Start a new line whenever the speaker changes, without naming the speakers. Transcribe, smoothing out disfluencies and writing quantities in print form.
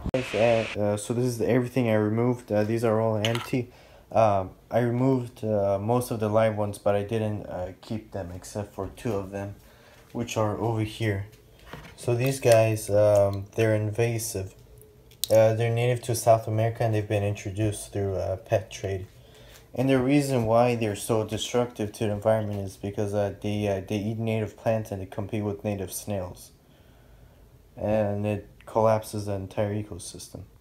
So this is everything I removed. These are all empty. I removed most of the live ones, but I didn't keep them except for two of them, which are over here. So these guys, they're invasive. They're native to South America and they've been introduced through pet trade. And the reason why they're so destructive to the environment is because they eat native plants and they compete with native snails. And it collapses the entire ecosystem.